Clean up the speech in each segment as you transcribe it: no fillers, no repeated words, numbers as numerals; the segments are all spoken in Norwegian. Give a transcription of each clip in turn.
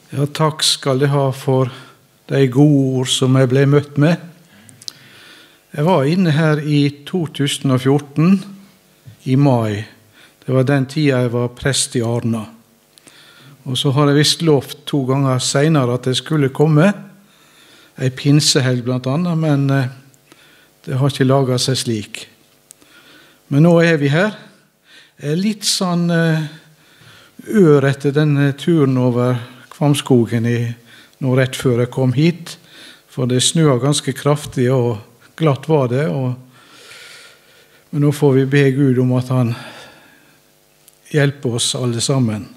Ja, takk skal jeg ha for de gode ord som jeg ble møtt med. Jeg var inne her i 2014, i mai. Det var den tida jeg var prest i Arna. Og så har jeg visst lovt 2 ganger senere at jeg skulle komme. En pinsehelg blant annet, men det har ikke laget seg slik. Men nå er vi her. Jeg er litt sånn ør etter denne turen over Kvamskogen nå rett før jeg kom hit, for det snøa ganske kraftig, og glatt var det. Men nå får vi be Gud om at han hjelper oss alle sammen.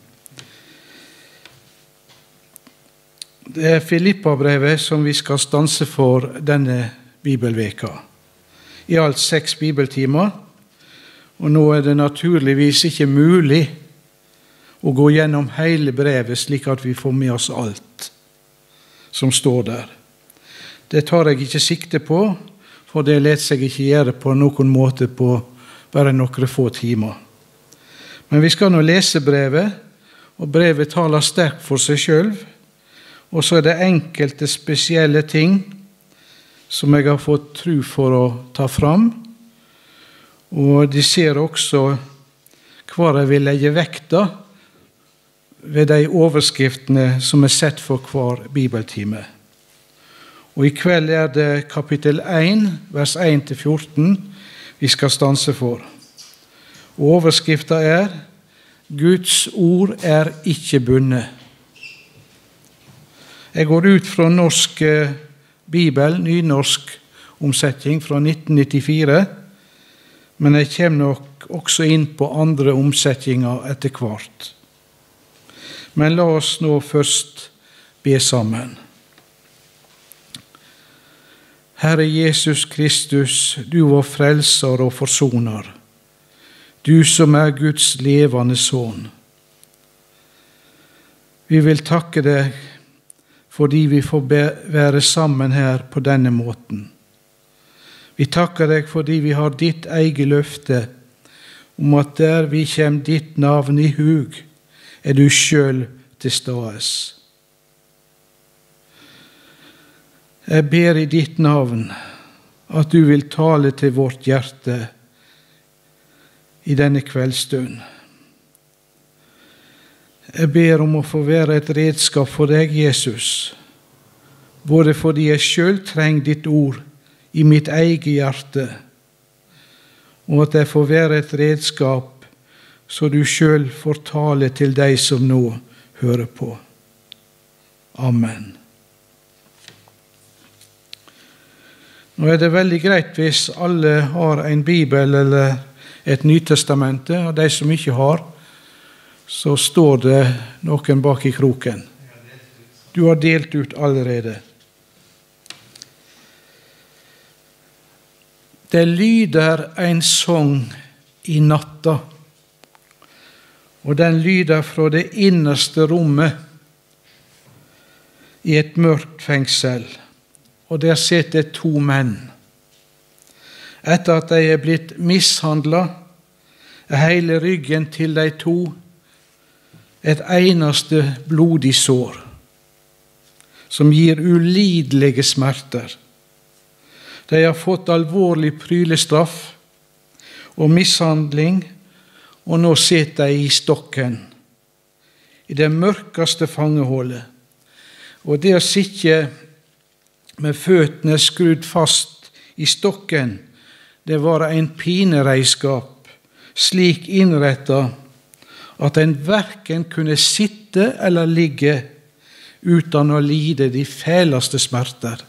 Det er Filippa-brevet som vi skal stanse for denne bibelveka. I alt 6 bibeltimer, og nå er det naturligvis ikke mulig å gå gjennom hele brevet slik at vi får med oss alt som står der. Det tar jeg ikke sikte på, for det let seg ikke gjøre på noen måte på bare noen få timer. Men vi skal nå lese brevet, og brevet taler sterkt for seg selv, og så er det enkelte spesielle ting som jeg har fått tro for å ta fram, og de ser også hva jeg vil legge vekta ved de overskriftene som er sett for hver bibeltime. Og i kveld er det kapittel 1, vers 1-14, vi skal stanse for. Og overskriften er Guds ord er ikke bundet. Jeg går ut fra norsk bibel, nynorsk omsetning fra 1994, men jeg kommer nok også inn på andre omsetninger etter hvert. Men la oss nå først be sammen. Herre Jesus Kristus, du var frelser og forsoner, du som er Guds levende sønn. Vi vil takke deg fordi vi får være sammen her på denne måten. Vi takker deg fordi vi har ditt eget løfte om at der vi kommer ditt navn i hug, er du selv til stades. Jeg ber i ditt navn at du vil tale til vårt hjerte i denne kveldsstund. Jeg ber om å få være et redskap for deg, Jesus, både fordi jeg selv trenger ditt ord i mitt eget hjerte, og at jeg får være et redskap så du selv får tale til deg som nå hører på. Amen. Nå er det veldig greit hvis alle har en bibel eller et Nytestamente, og de som ikke har, så står det noen bak i kroken. Du har delt ut allerede. Det lyder en sang i natta, og den lyder fra det innerste rommet i et mørkt fengsel, og der sitter 2 menn. Etter at de er blitt mishandlet, er hele ryggen til de 2 et eneste blodig sår, som gir ulidelige smerter. De har fått alvorlig prylestraff og mishandling, og nå sitter de i stokken, i det mørkeste fangehullet. Og det å sitte med føttene skrudd fast i stokken, det var en pinereiskap, slik innrettet at en hverken kunne sitte eller ligge uten å lide de fæleste smerter.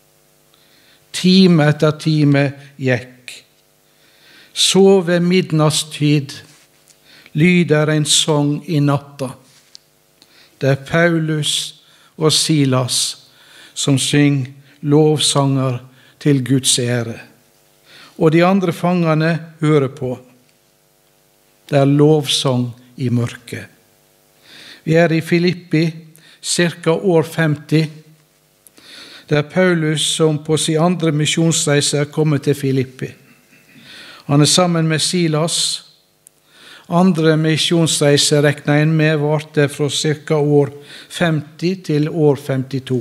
Time etter time gikk. Så ved midnattstid lyder en sang i natta. Det er Paulus og Silas som synger lovsanger til Guds ære. Og de andre fangene hører på. Det er lovsang i mørket. Vi er i Filippi, cirka år 50. Det er Paulus som på sin andre misjonsreise er kommet til Filippi. Han er sammen med Silas. andre misjonsreise regner en med varte fra ca. år 50 til år 52.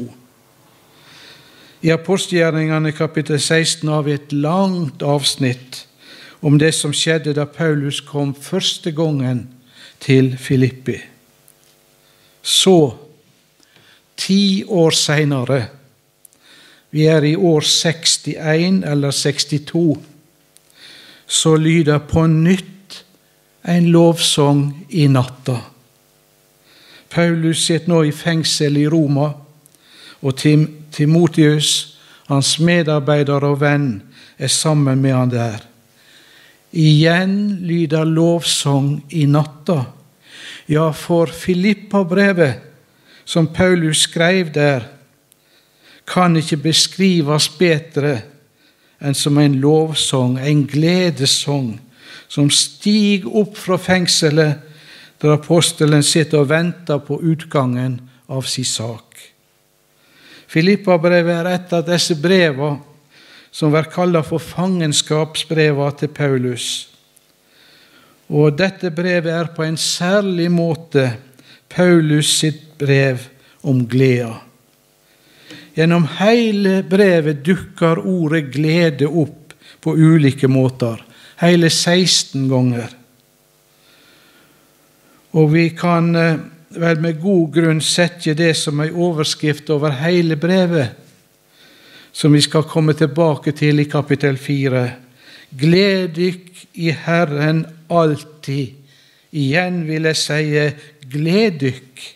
I Apostelgjerningene kapittel 16 har vi et langt avsnitt om det som skjedde da Paulus kom første gangen til Filippi. Så, 10 år senere, vi er i år 61 eller 62, så lyder på nytt en lovsang i natta. Paulus sitter nå i fengsel i Roma, og Timotheus, hans medarbeider og venn, er sammen med han der. Igjen lyder lovsang i natta. Ja, for Filippa-brevet, som Paulus skrev der, kan ikke beskrives bedre enn som en lovsang, en gledessang, som stiger opp fra fengselet, der apostelen sitter og venter på utgangen av sin sak. Filippa-brevet er et av disse brevene som var kallet for fangenskapsbrevene til Paulus. Og dette brevet er på en særlig måte Paulus sitt brev om gleda. Gjennom hele brevet dukker ordet glede opp på ulike måter, hele 16 ganger. Og vi kan vel med god grunn sette det som en overskrift over hele brevet, som vi skal komme tilbake til i kapittel 4. Gled dykk i Herren alltid. Igjen vil jeg si, gled dykk.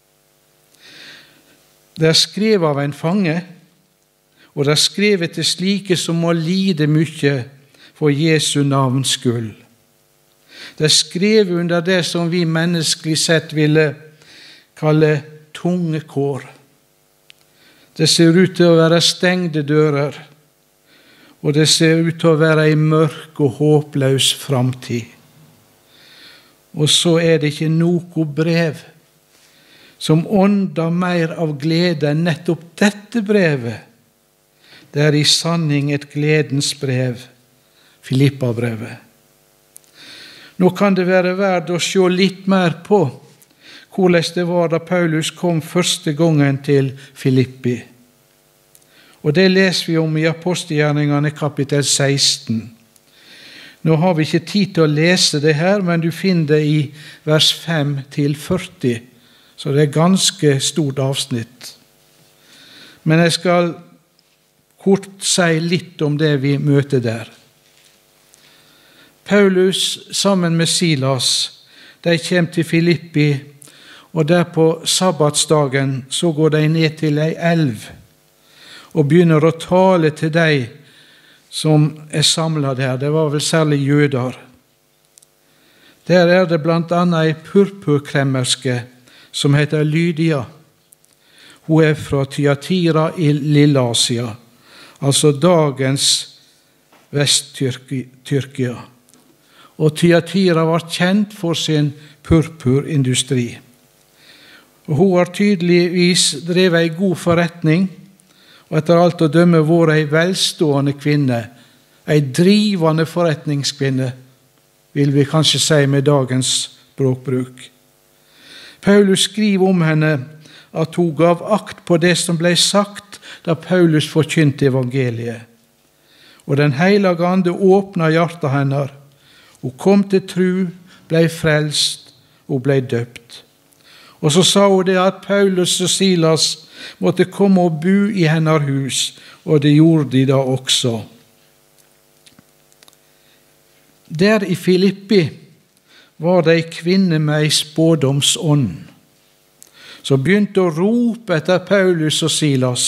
Det er skrevet av en fange, og det er skrevet til slike som må lide mye for Jesu navns skyld. Det er skrevet under det som vi menneskelig sett ville kalle tunge kår. Det ser ut til å være stengte dører, og det ser ut til å være en mørk og håpløs framtid. Og så er det ikke noe brev som ånder mer av glede enn nettopp dette brevet. Det er i sanning et gledens brev, Filippa-brevet. Nå kan det være verdt å se litt mer på hvordan det var da Paulus kom første gangen til Filippi. Og det leser vi om i Apostelgjerningene kapittel 16. Nå har vi ikke tid til å lese det her, men du finner det i vers 5 til 40, så det er ganske stort avsnitt. Men jeg skal kort si litt om det vi møter der. Paulus sammen med Silas, de kommer til Filippi, og der på sabbatsdagen så går de ned til ei elv og begynner å tale til de som er samlet der. Det var vel særlig jøder. Der er det blant annet ei purpurkremmerske som heter Lydia. Hun er fra Thyatira i Lille-Asia, altså dagens Vest-Tyrkia. Og Thyatira var kjent for sin purpurindustri. Og hun har tydeligvis drevet en god forretning, og etter alt å dømme vært en velstående kvinne, en drivende forretningskvinne, vil vi kanskje si med dagens språkbruk. Paulus skriver om henne at hun gav akt på det som ble sagt da Paulus forkynte evangeliet. Og Den hellige Ande åpnet hjertet hennes. Hun kom til tro, ble frelst og ble døpt. Og så sa hun det at Paulus og Silas måtte komme og bo i hennes hus, og det gjorde de da også. Der i Filippi var det en kvinne med en spådomsånd, som begynte å rope etter Paulus og Silas.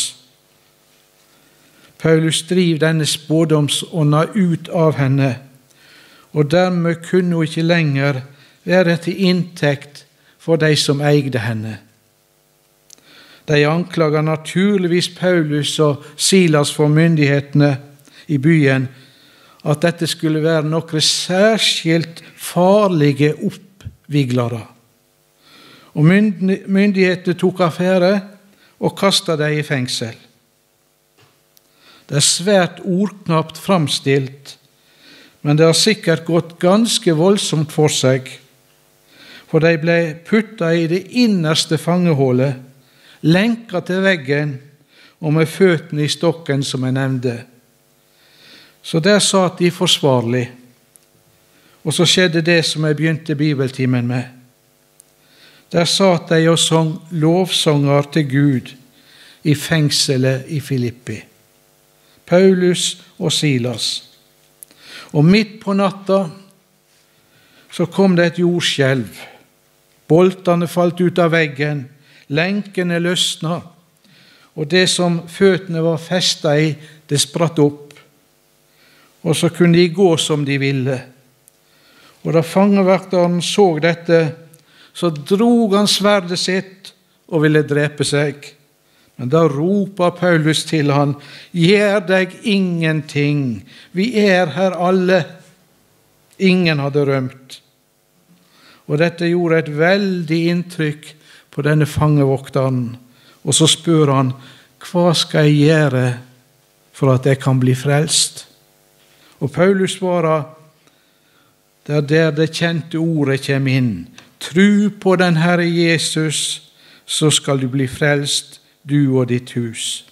Paulus driver denne spådomsånda ut av henne, og dermed kunne hun ikke lenger være til inntekt for de som eide henne. De anklager naturligvis Paulus og Silas for myndighetene i byen, at dette skulle være noen særskilt farlige oppviglere. Og myndighetene tok affære og kastet dem i fengsel. Det er svært ordknapt framstilt, men det har sikkert gått ganske voldsomt for seg, for de ble puttet i det innerste fangehullet, lenket til veggen og med føttene i stokken, som jeg nevnte. Så der satt de forsvarlig, og så skjedde det som jeg begynte bibeltimen med. Der satt de og sang lovsanger til Gud i fengselet i Filippi. Paulus og Silas. Og midt på natta så kom det et jordskjelv. Boltene falt ut av veggen, lenkene løsna, og det som føttene var festet i, det spratt opp. Og så kunne de gå som de ville. Og da fangevakteren så dette, så drog han sverdet sitt og ville drepe seg. Men da roper Paulus til han: «Gjør deg ingenting, vi er her alle.» Ingen hadde rømt. Og dette gjorde et veldig inntrykk på denne fangevokteren. Og så spør han: «Hva skal jeg gjøre for at jeg kan bli frelst?» Og Paulus svarer: «Det er der det kjente ordet kommer inn. Tru på den Herre Jesus, så skal du bli frelst, du og ditt hus.»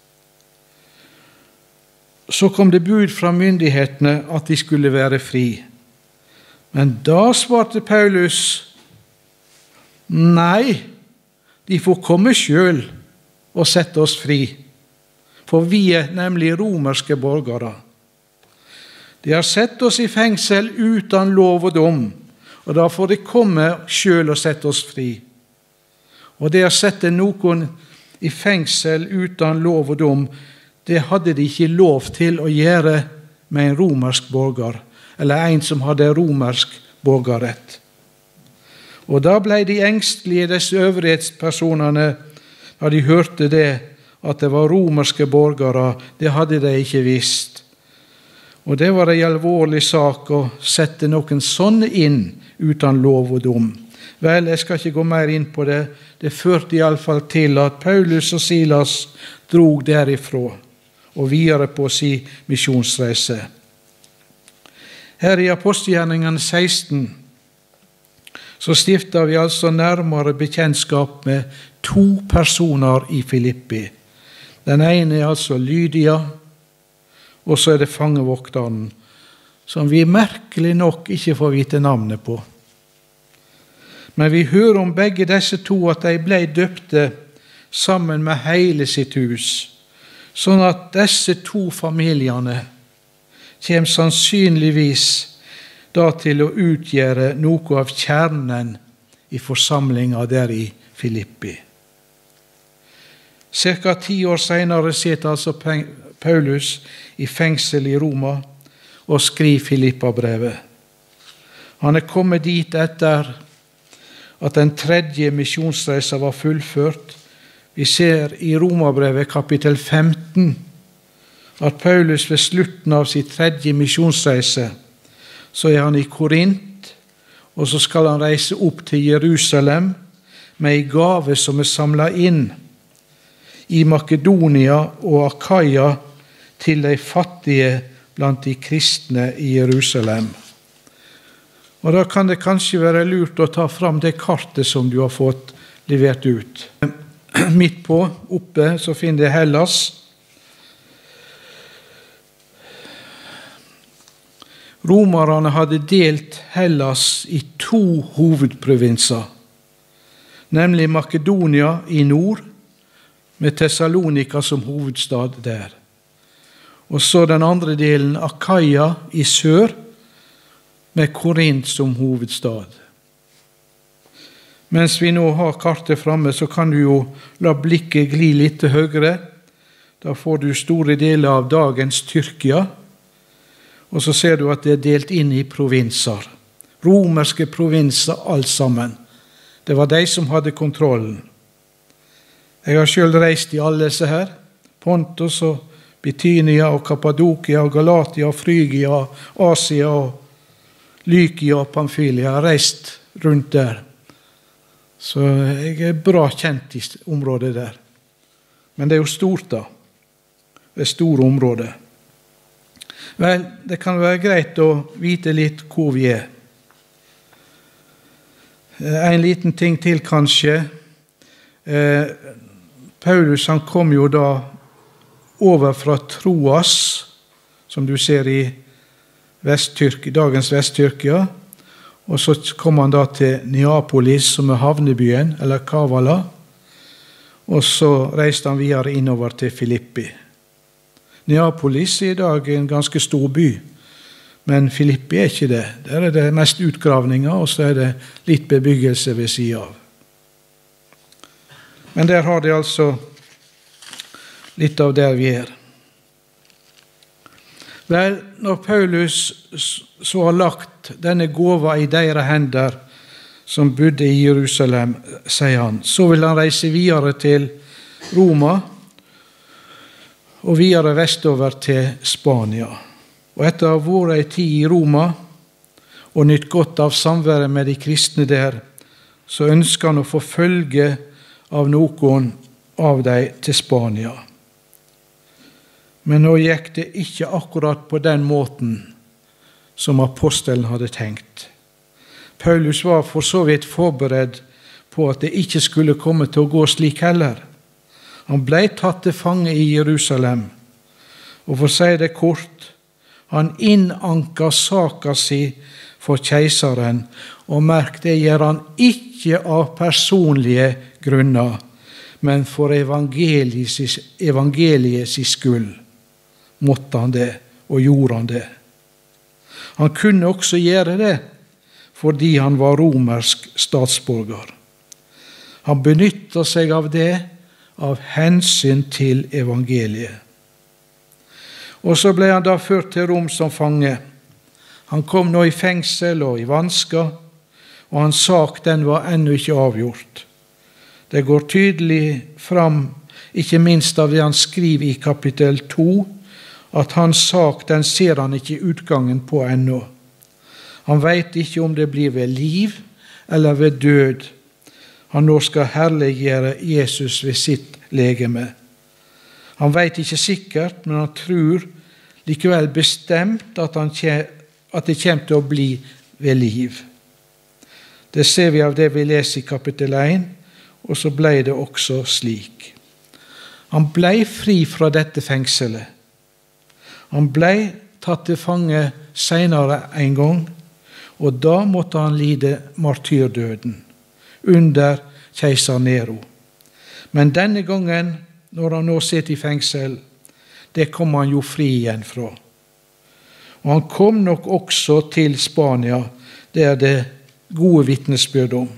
Så kom det bud fra myndighetene at de skulle være fri. Men da svarte Paulus: «Nei, de får komme selv og sette oss fri, for vi er nemlig romerske borgere. De har sett oss i fengsel uten lov og dom, og da får de komme selv og sette oss fri. Og det å sette noen i fengsel uten lov og dom, det hadde de ikke lov til å gjøre med en romersk borger, eller en som hadde romersk borgerrett. Og da ble de engstelige, disse øvrighetspersonene, da de hørte det, at det var romerske borgere. Det hadde de ikke visst. Og det var en alvorlig sak å sette noen sånne inn uten lov og dom. Vel, jeg skal ikke gå mer inn på det. Det førte i alle fall til at Paulus og Silas drog derifra og videre på sin misjonsreise. Her i Apostelgjerningene 16 så stifter vi altså nærmere bekjentskap med 2 personer i Filippi. Den ene er altså Lydia, og så er det fangevokteren, som vi merkelig nok ikke får vite navnet på. Men vi hører om begge disse 2 at de ble døpte sammen med hele sitt hus, sånn at disse 2 familiene kommer sannsynligvis da til å utgjøre noe av kjernen i forsamlingen der i Filippi. Cirka 10 år senere sitter altså Paulus i fengsel i Roma og skriver Filippa-brevet. Han er kommet dit etter at den 3. misjonsreisa var fullført. Vi ser i Romabrevet kapittel 15 at Paulus ved slutten av sin 3. misjonsreise, så er han i Korint, og så skal han reise opp til Jerusalem med en gave som er samlet inn i Makedonia og Akaia til de fattige blant de kristne i Jerusalem. Og da kan det kanskje være lurt å ta fram det kartet som du har fått levert ut. Midt på, oppe, så finner jeg Hellas. Romerne hadde delt Hellas i 2 hovedprovinser, nemlig Makedonia i nord, med Thessalonika som hovedstad der. Og så den andre delen, Akaia i sør, med Korint som hovedstad. Mens vi nå har kartet fremme, så kan du jo la blikket gli litt til høyre. Da får du store deler av dagens Tyrkia, og så ser du at det er delt inn i provinser. Romerske provinser, alt sammen. Det var de som hadde kontrollen. Jeg har selv reist i alle disse her. Pontus og Bithynia og Kappadokia og Galatia og Frygia, Asia og Lykia og Pamfylia. Jeg har reist rundt der. Så jeg er bra kjent i området der. Men det er jo stort da. Det er store områder. Vel, det kan være greit å vite litt hvor vi er. En liten ting til kanskje. Paulus han kom jo da over fra Troas, som du ser i dagens Vest-Tyrkia, og så kom han da til Neapolis, som er havnebyen, eller Kavala, og så reiste han videre innover til Filippi. Neapolis er i dag en ganske stor by, men Filippi er ikke det. Der er det mest utgravninger, og så er det litt bebyggelse ved siden av. Men der har de altså litt av der vi er. Vel, når Paulus så har lagt denne gåva i deres hender, som bodde i Jerusalem, sier han, så vil han reise videre til Roma, og videre vestover til Spania. Og etter å ha vært en tid i Roma, og nytt godt av samværet med de kristne der, så ønsker han å få følge av noen av dem til Spania. Men nå gikk det ikke akkurat på den måten som apostelen hadde tenkt. Paulus var for så vidt forberedt på at det ikke skulle komme til å gå slik heller. Han ble tatt til fange i Jerusalem, og for å si det kort, han innanka saka si for keiseren, og merk det gjør han ikke av personlige grunner, men for evangeliets skyld måtte han det, og gjorde han det. Han kunne også gjøre det, fordi han var romersk statsborger. Han benyttet seg av det av hensyn til evangeliet. Og så ble han da ført til Rom som fange. Han kom nå i fengsel og i vansker, og hans sak den var ennå ikke avgjort. Det går tydelig fram, ikke minst av det han skriver i kapittel 2, at hans sak den ser han ikke utgangen på ennå. Han vet ikke om det blir ved liv eller ved død. Han nå skal herliggjøre Jesus ved sitt legeme. Han vet ikke sikkert, men han tror likevel bestemt at det kommer til å bli ved liv. Det ser vi av det vi leser i kapittel 1, og så ble det også slik. Han ble fri fra dette fengselet. Han ble tatt til fange senere en gang, og da måtte han lide martyrdøden under keiser Nero. Men denne gangen, når han nå sitter i fengsel, det kom han jo fri igjen fra. Og han kom nok også til Spania, det er det gode vitnesbyrd om.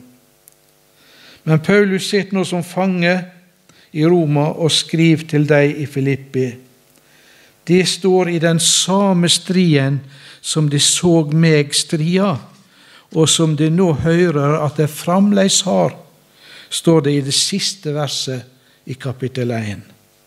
Men Paulus sitter nå som fange i Roma og skriver til deg i Filippi. De står i den samme striden som de så meg stria, og som de nå hører at de fremleis har, står det i det siste verset i kapittel 1.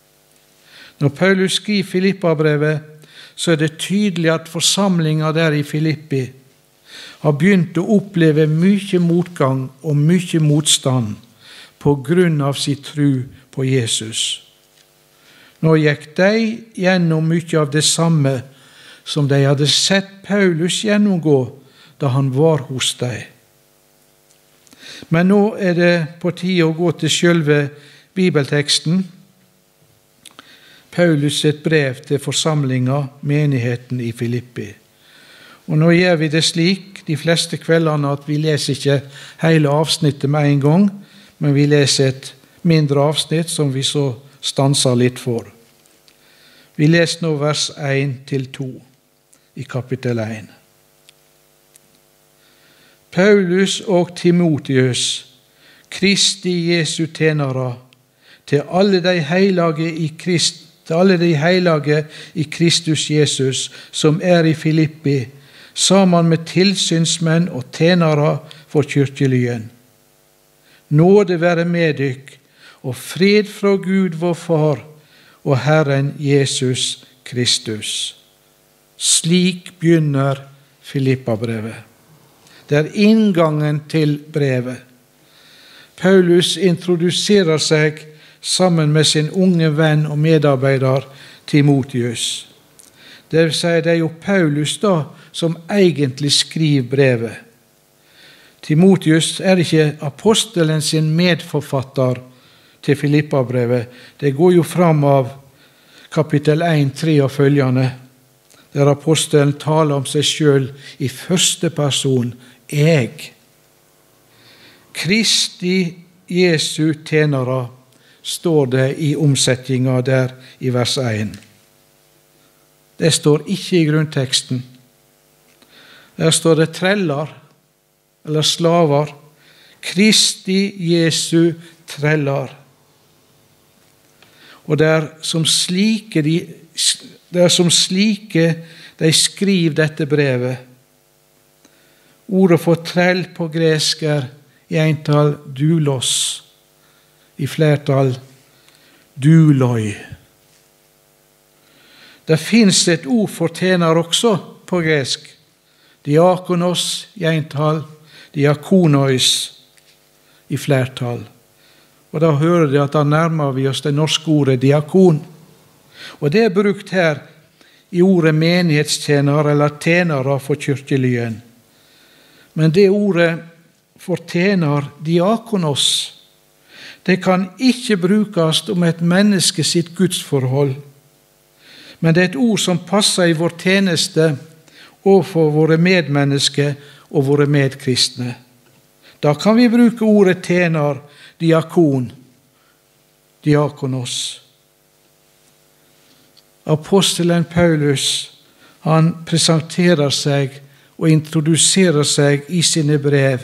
Når Paulus skriver Filippa-brevet, så er det tydelig at forsamlinga der i Filippi har begynt å oppleve mye motgang og mye motstand på grunn av sin tro på Jesus. Nå gikk de gjennom mye av det samme som de hadde sett Paulus gjennomgå da han var hos dem. Men nå er det på tide å gå til selve bibelteksten. Paulus sitt brev til forsamlinga, menigheten i Filippi. Og nå gjør vi det slik de fleste kveldene at vi leser ikke hele avsnittet med en gang, men vi leser et mindre avsnitt som vi så stanser litt for. Vi leser nå vers 1-2 i kapittel 1. Paulus og Timotheus, Kristi Jesu tjenere, til alle de hellige i Kristus Jesus, som er i Filippi, sammen med tilsynsmenn og tjenere for kirkelyen. Nåde være med dykk, og fred fra Gud vår Far og Herren Jesus Kristus. Slik begynner Filippa-brevet. Det er inngangen til brevet. Paulus introduserer seg sammen med sin unge venn og medarbeider Timotheus. Det vil si, det jo Paulus da som egentlig skriver brevet. Timotheus ikke apostelen sin medforfatter til Filippa-brevet. Det går jo fram av kapittel 1, 3 og følgende, der apostelen taler om seg selv i første person, jeg. Kristi Jesu tjenere, står det i omsetninga der i vers 1. Det står ikke i grunnteksten. Der står det treller, eller slaver. Kristi Jesu treller. Og det som slike de skriver dette brevet. Ordet for trell på gresk i entall doulos, i flertall douloi. Det finnes et ord for tjener også på gresk. Diakonos i entall, diakonois i flertall. Og da hører de at da nærmer vi oss det norske ordet diakon. Og det brukt her i ordet menighetstjener eller tjenere for kirkelyen. Men det ordet for tjener, diakonos, det kan ikke brukes om et menneske sitt gudsforhold. Men det et ord som passer i vår tjeneste overfor våre medmennesker og våre medkristne. Da kan vi bruke ordet tjener, diakon, diakonos. Apostelen Paulus, han presenterer seg og introduserer seg i sine brev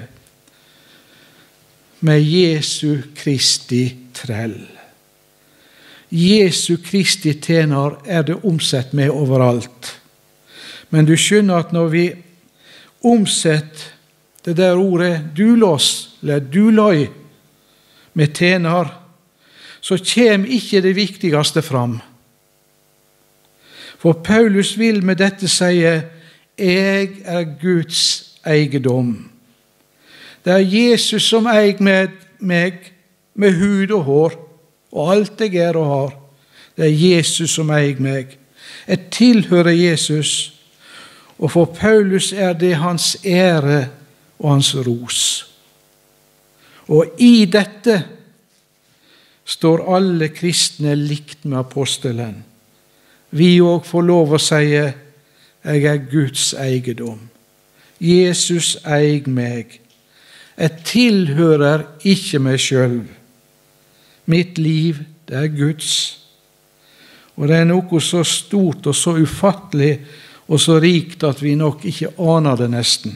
med Jesu Kristi trell. Jesu Kristi tjener det omsett med overalt. Men du skjønner at når vi omsetter det der ordet doulos, eller douloi, med tjener, så kommer ikke det viktigste fram. For Paulus vil med dette si, jeg Guds eiendom. Det Jesus som eier meg med hud og hår, og alt jeg og har. Det Jesus som eier meg. Jeg tilhører Jesus, og for Paulus det hans ære og hans ros. Og i dette står alle kristne likt med apostelen. Vi også får lov å si, jeg Guds eiendom. Jesus eier meg. Jeg tilhører ikke meg selv. Mitt liv, det Guds. Og det noe så stort og så ufattelig og så rikt at vi nok ikke aner det nesten.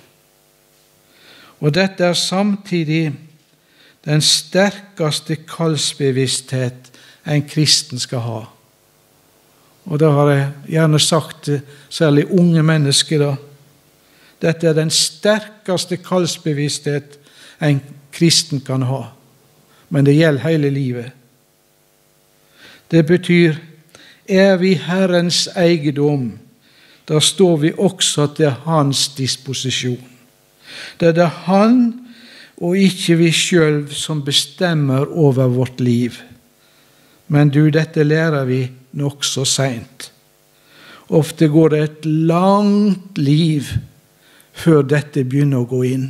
Og dette samtidig den sterkeste kallsbevissthet en kristen skal ha. Og det har jeg gjerne sagt, særlig unge mennesker da. Dette den sterkeste kallsbevissthet en kristen kan ha. Men det gjelder hele livet. Det betyr, vi Herrens eiendom, da står vi også til hans disposisjon. Det han og ikke vi selv som bestemmer over vårt liv. Men du, dette lærer vi nok så sent. Ofte går det et langt liv før dette begynner å gå inn.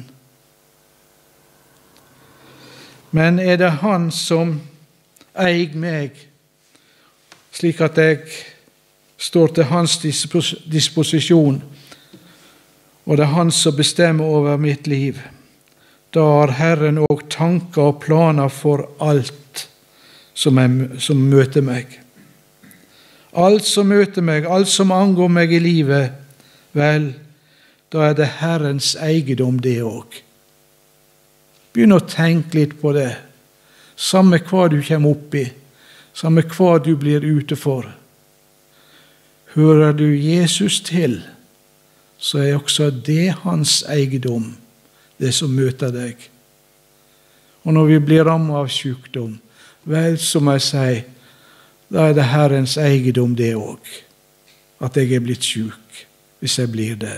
Men det han som eier meg, slik at jeg står til hans disposisjon, og det han som bestemmer over mitt liv, da har Herren også tanker og planer for alt som møter meg. Alt som møter meg, alt som angår meg i livet, vel, da det Herrens eiendom det også. Begynn å tenke litt på det. Samme hva du kommer opp i, samme hva du blir ute for. Hører du Jesus til, så også det hans eiendom, det som møter deg. Og når vi blir rammet av sykdom, vel, som jeg sier, da det Herrens eiendom det også, at jeg blitt syk, hvis jeg blir det.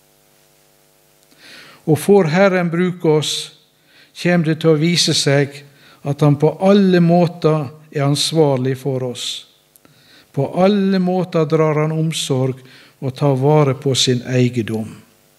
Og får Herren bruke oss, kommer det til å vise seg at han på alle måter ansvarlig for oss. På alle måter drar han omsorg og tar vare på sin eiendom.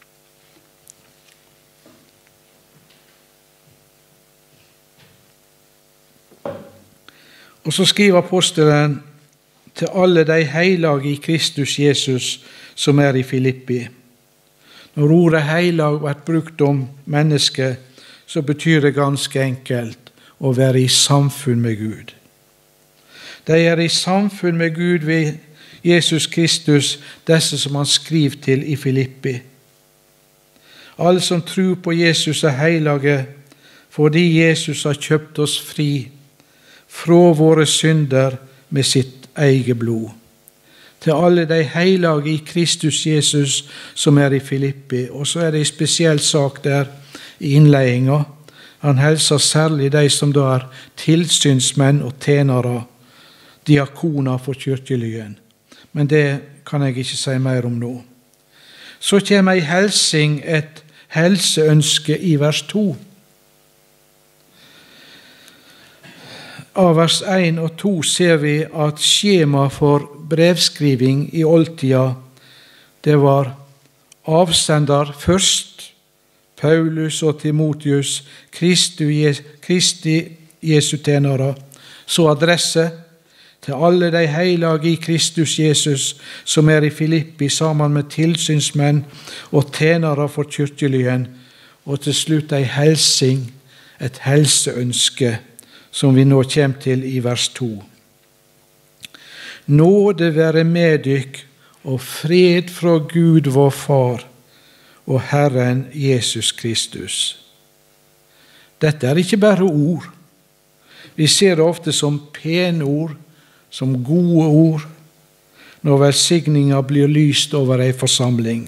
Og så skriver apostelen til alle de hellige i Kristus Jesus som i Filippi. Når ordet heilag blir brukt om mennesket, så betyr det ganske enkelt å være i samfunn med Gud. De i samfunn med Gud ved Jesus Kristus, disse som han skriver til i Filippi. Alle som tror på Jesus hellige, fordi Jesus har kjøpt oss fri fra våre synder med sitt eget blod. Til alle de hellige i Kristus Jesus som i Filippi. Og så det en spesiell sak der i innledningen. Han hilser særlig de som da tilsynsmenn og tjenere, diakoner for kirkelyen. Men det kan jeg ikke si mer om nå. Så kommer en helsing, et helseønske i vers 2. Av vers 1 og 2 ser vi at skjema for brevskriving i oldtida, det var avsender først, Paulus og Timotius, Kristi Jesu tjenere, så adresse til alle de hellige i Kristus Jesus som i Filippi sammen med tilsynsmenn og tjenere for kirkelyen, og til slutt en helsing, et helseønske, som vi nå kommer til i vers 2. Nåde være med dykk og fred fra Gud vår Far og Herren Jesus Kristus. Dette ikke bare ord. Vi ser det ofte som pene ord, som gode ord, når velsigninga blir lyst over en forsamling.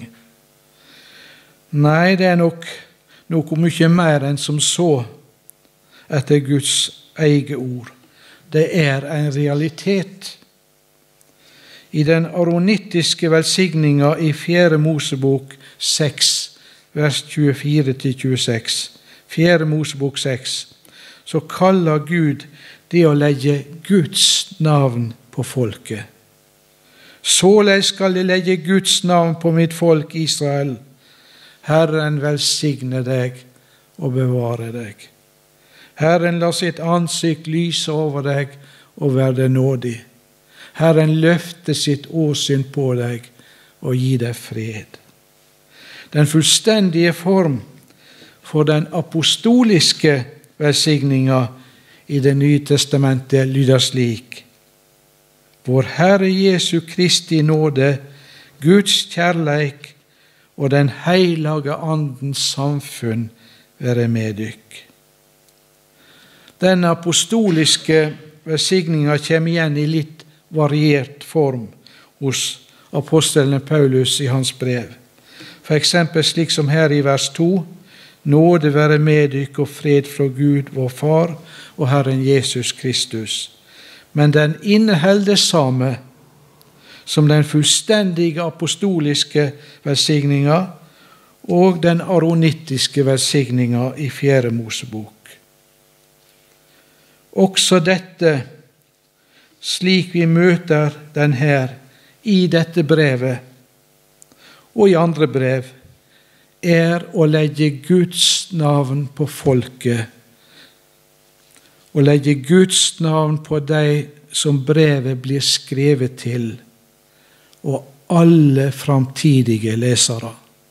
Nei, det nok noe mye mer enn som så etter Guds eget ord. Det en realitet. I den aronittiske velsigninga i 4. Mosebok 6, vers 24-26, 4. Mosebok 6, så kaller Gud det å legge Guds navn på folket. Således skal jeg legge Guds navn på mitt folk Israel. Herren velsigne deg og bevare deg. Herren la sitt ansikt lyse over deg og være nådig. Herren løfte sitt åsyn på deg og gi deg fred. Den fullstendige form for den apostoliske velsigninga i Det nye testamentet lyder slik: Vår Herre Jesu Kristi nåde, Guds kjærleik og den hellige Andens samfunn være med dykk. Den apostoliske velsigninga kommer igjen i litt variert form hos apostelen Paulus i hans brev. For eksempel slik som her i vers 2: Nåde være med dykk og fred fra Gud, vår Far, og Herren Jesus Kristus. Men den inneholder det samme som den fullstendige apostoliske velsigninga og den aronittiske velsigninga i 4. Mosebok. Også dette, slik vi møter den her i dette brevet og i andre brev, å legge Guds navn på folket, å legge Guds navn på de som brevet blir skrevet til, og alle framtidige lesere.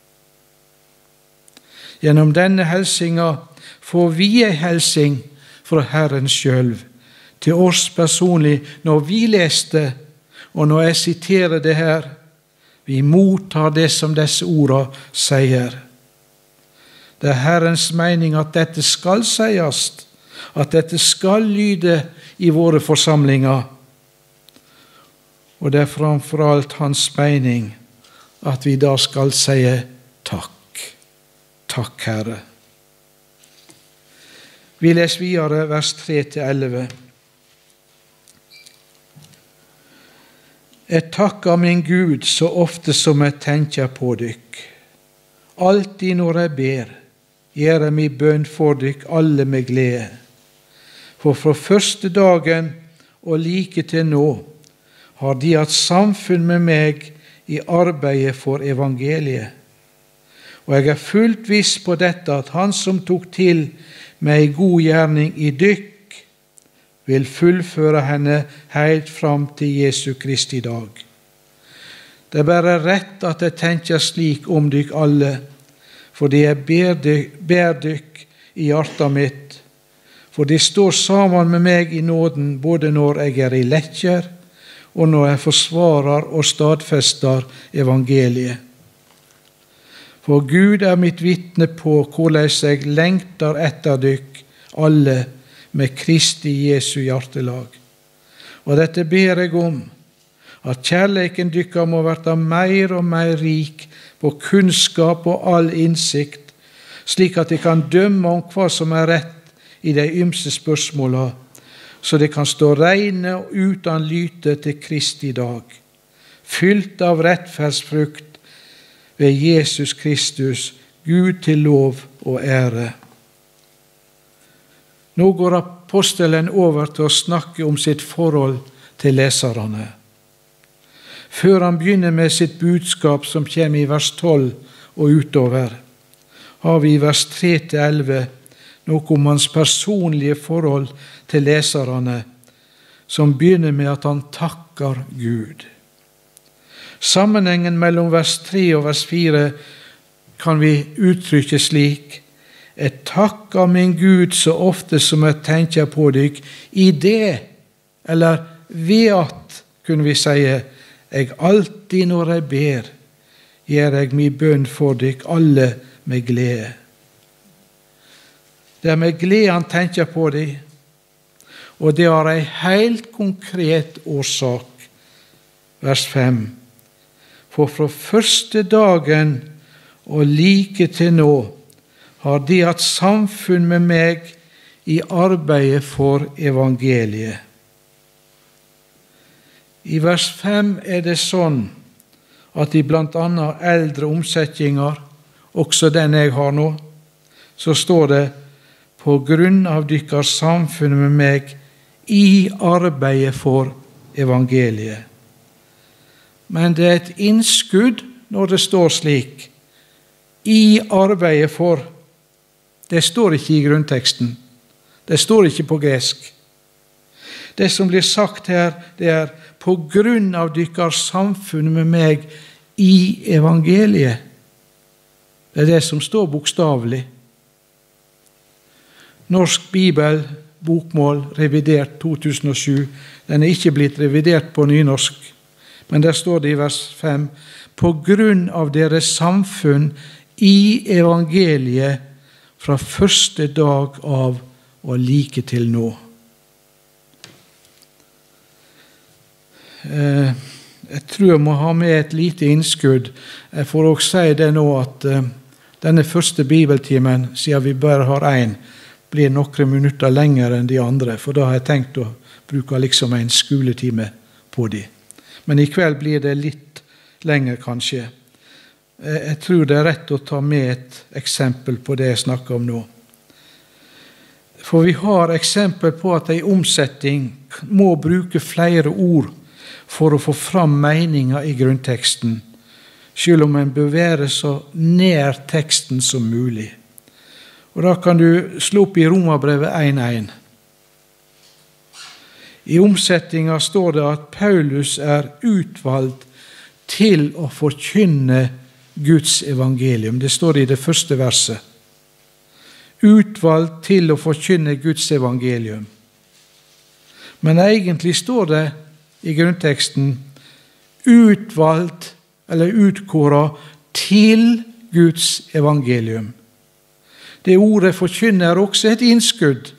Gjennom denne helsinga får vi en helsing fra Herren selv, til oss personlig, når vi leste, og når jeg siterer det her, vi mottar det som disse ordene sier. Det Herrens mening at dette skal sies, at dette skal lyde i våre forsamlinger. Og det framfor alt hans mening at vi da skal si takk. Takk, Herre. Vi leser videre vers 3-11. Jeg takker min Gud så ofte som jeg tenker på dykk. Alltid når jeg ber, gjør jeg min bønn for dykk alle med glede. For fra første dagen og like til nå har de hatt samfunn med meg i arbeidet for evangeliet. Og jeg er fullt viss på dette, at han som tok til med en god gjerning i dykk, vil fullføre henne helt fram til Jesu Kristi dag. Det er bare rett at jeg tenker slik om dykk alle, fordi jeg ber dykk i hjertet mitt, for de står sammen med meg i nåden, både når jeg er i lettjer, og når jeg forsvarer og stadfester evangeliet. For Gud er mitt vitne på hvordan jeg lengter etter dykk alle med Kristi Jesu hjertelag. Og dette ber jeg om, at kjærleiken dykkar må verta mer og mer rik på kunnskap og all innsikt, slik at de kan dømme om hva som er rett i de ymse spørsmåla, så de kan stå reine og uten lyte til Kristi dag, fylt av rettferdsfrukt ved Jesus Kristus, Gud til lov og ære. Nå går apostelen over til å snakke om sitt forhold til leserne. Før han begynner med sitt budskap som kommer i vers 12 og utover, har vi i vers 3-11 noe om hans personlige forhold til leserne, som begynner med at han takker Gud. Sammenhengen mellom vers 3 og vers 4 kan vi uttrykke slik: jeg takker min Gud så ofte som jeg tenker på dykk, i det, eller ved at, kunne vi si, jeg alltid når jeg ber, gjør jeg min bønn for dykk alle med glede. Det er med glede han tenker på dykk, og det har en helt konkret årsak. Vers 5. For fra første dagen og like til nå har de hatt samfunn med meg i arbeidet for evangeliet. I vers 5 er det sånn at i blant annet eldre omsetninger, også den jeg har nå, så står det på grunn av dykkers samfunn med meg i arbeidet for evangeliet. Men det er et innskudd når det står slik, i arbeidet for. Det står ikke i grunnteksten. Det står ikke på gresk. Det som blir sagt her, det er på grunn av dykkers samfunn med meg i evangeliet. Det er det som står bokstavelig. Norsk Bibel, bokmål, revidert 2007. Den er ikke blitt revidert på nynorsk, men der står det i vers 5, på grunn av deres samfunn i evangeliet fra første dag av og like til nå. Jeg tror jeg må ha med et lite innskudd. Jeg får også si det nå at denne første bibeltimen, siden vi bare har en, blir noen minutter lenger enn de andre, for da har jeg tenkt å bruke liksom en skoletime på de. Men i kveld blir det litt lenger kanskje. Jeg tror det er rett å ta med et eksempel på det jeg snakker om nå. For vi har eksempel på at en omsetning må bruke flere ord for å få fram meninger i grunnteksten, selv om en bør være så nær teksten som mulig. Og da kan du slå opp i Romerbrevet 1:1. I omsetningen står det at Paulus er utvalgt til å forkynne Guds evangelium. Det står i det første verset. Utvalgt til å forkynne Guds evangelium. Men egentlig står det i grunnteksten utvalgt eller utkåret til Guds evangelium. Det ordet forkynner er også et innskudd.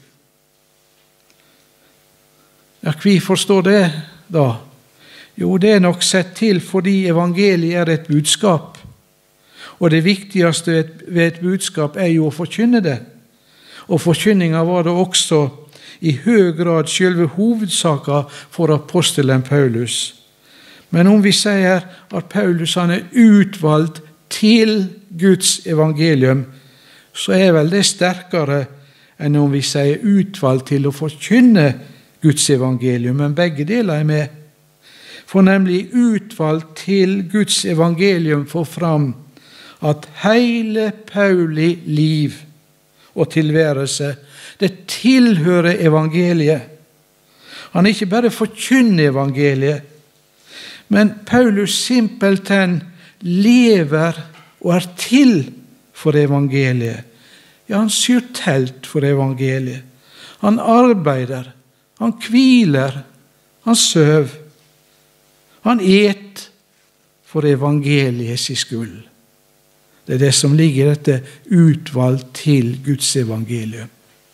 Ja, hvorfor står det da? Jo, det er nok sett til fordi evangeliet er et budskap. Og det viktigste ved et budskap er jo å forkynne det. Og forkynninga var det også i høy grad selve hovedsaken for apostelen Paulus. Men om vi sier at Paulus han er utvalgt til Guds evangelium, så er vel det sterkere enn om vi sier utvalgt til å forkynne Guds evangelium, men begge deler er med. For nemlig utvalgt til Guds evangelium får fram at hele Pauli liv og tilværelse, det tilhører evangeliet. Han ikke bare forkynner evangeliet, men Paulus simpelthen lever og er til for evangeliet. Ja, han syr telt for evangeliet. Han arbeider, han hviler, han søv. Han et for evangeliets skyld. Det er det som ligger i dette utvalgt til Guds evangelium.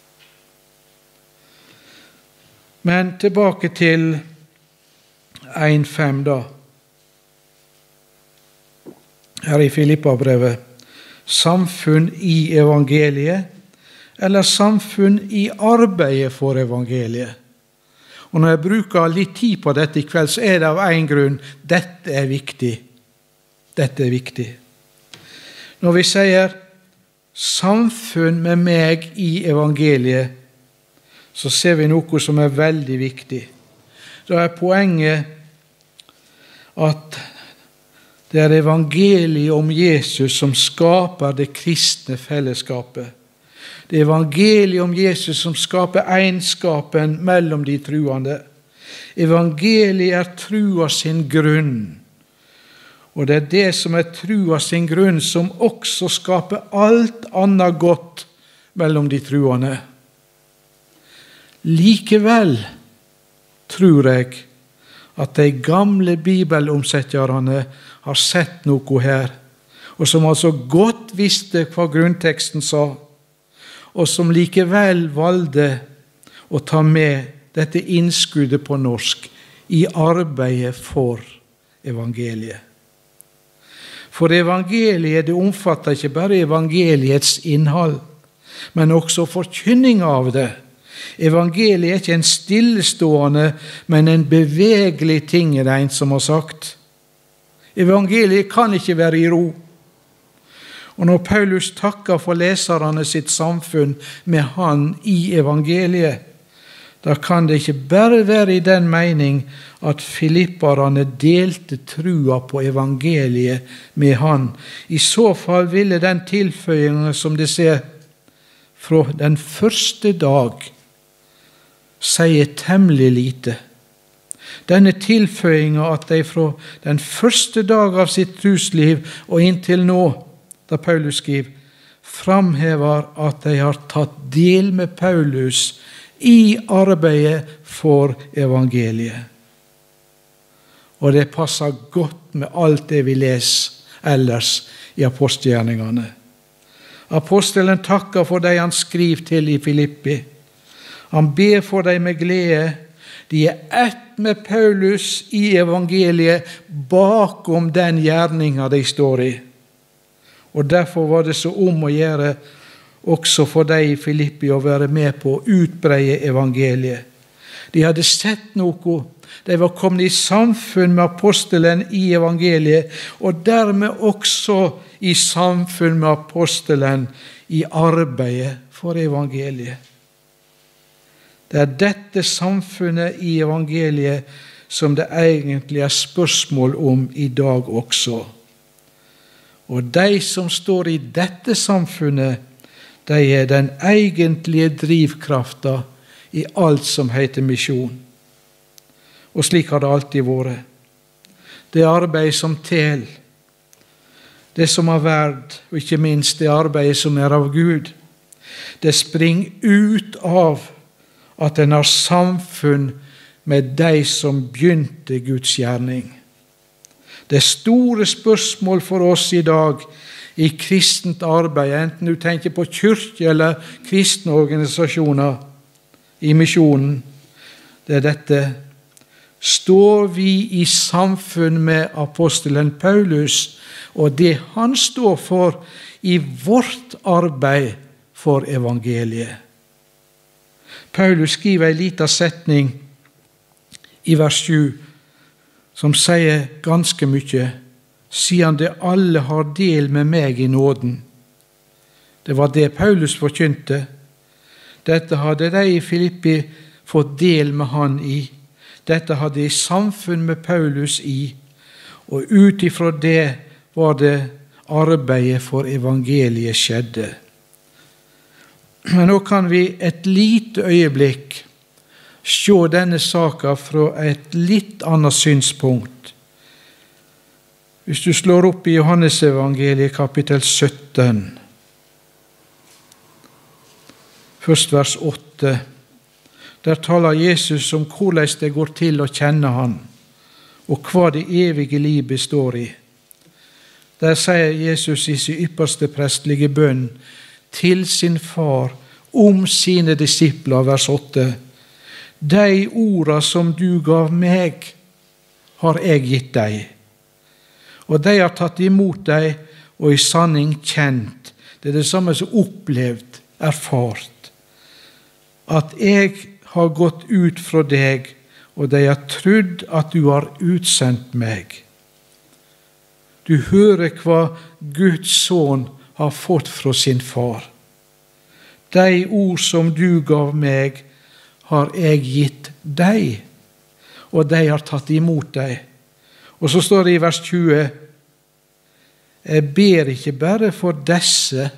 Men tilbake til 1:5 da. Her i Filippabrevet. Samfunn i evangeliet, eller samfunn i arbeidet for evangeliet. Og når jeg bruker litt tid på dette i kveld, så er det av en grunn. Dette er viktig. Dette er viktig. Når vi sier samfunn med meg i evangeliet, så ser vi noe som er veldig viktig. Da er poenget at det er evangeliet om Jesus som skaper det kristne fellesskapet. Det er evangeliet om Jesus som skaper egenskapen mellom de truende. Evangeliet er trua sin grunn. Og det er det som er trua sin grunn som også skaper alt annet godt mellom de truende. Likevel tror jeg at de gamle bibelomsetterne har sett noe her, og som altså godt visste hva grunnteksten sa, og som likevel valgte å ta med dette innskuddet på norsk i arbeidet for evangeliet. For evangeliet, det omfatter ikke bare evangeliets innhold, men også forkynning av det. Evangeliet er ikke en stillestående, men en bevegelig ting, er det en som har sagt. Evangeliet kan ikke være i ro. Og når Paulus takker for leserne sitt samfunn med han i evangeliet, da kan det ikke bare være i den mening at filipperne delte trua på evangeliet med han. I så fall ville den tilføyingen som det ser fra den første dag sier temmelig lite. Denne tilføyingen at de fra den første dag av sitt trosliv og inntil nå, da Paulus skriver, framhever at de har tatt del med Paulus i arbeidet for evangeliet. Og det passer godt med alt det vi leser ellers i apostelgjerningene. Apostelen takker for de han skriver til i Filippi. Han ber for dem med glede. De er ett med Paulus i evangeliet bakom den gjerninga de står i. Og derfor var det så om å gjøre også for deg i Filippi å være med på å utbreie evangeliet. De hadde sett noe. De var kommet i samfunn med apostelen i evangeliet, og dermed også i samfunn med apostelen i arbeidet for evangeliet. Det er dette samfunnet i evangeliet som det egentlig er spørsmål om i dag også. Og de som står i dette samfunnet, de er den egentlige drivkrafta i alt som heter misjon. Og slik har det alltid vært. Det arbeid som tel, det som har verd, og ikke minst det arbeid som er av Gud, det springer ut av at en har samfunn med de som begynte Guds gjerning. Det store spørsmål for oss i dag i kristent arbeid, enten du tenker på kirke eller kristne organisasjoner i misjonen, det er dette. Står vi i samfunn med apostelen Paulus og det han står for i vårt arbeid for evangeliet? Paulus skriver en liten setning i vers 7 som sier ganske mye, siden det alle har del med meg i nåden. Det var det Paulus forkynte. Dette hadde de i Filippi fått del med han i. dette hadde i samfunn med Paulus i, og ut ifra det var det arbeidet for evangeliet skjedde. Men nå kan vi et lite øyeblikk se denne saken fra et litt annet synspunkt. Hvis du slår opp i Johannesevangeliet kapittel 17, først vers 8, der taler Jesus om hvordan det går til å kjenne han, og hva det evige liv består i. Der sier Jesus i sin ypperste prestlige bønn til sin far om sine disipler, vers 8. De orda som du gav meg, har jeg gitt deg. Og de har tatt imot deg, og i sanning kjent. Det er det samme som opplevd, erfart. At jeg har gått ut fra deg, og de har trodd at du har utsendt meg. Du hører hva Guds sønn har fått fra sin far. De ord som du gav meg, har jeg gitt deg, og de har tatt imot deg. Og så står det i vers 20, jeg ber ikke bare for disse,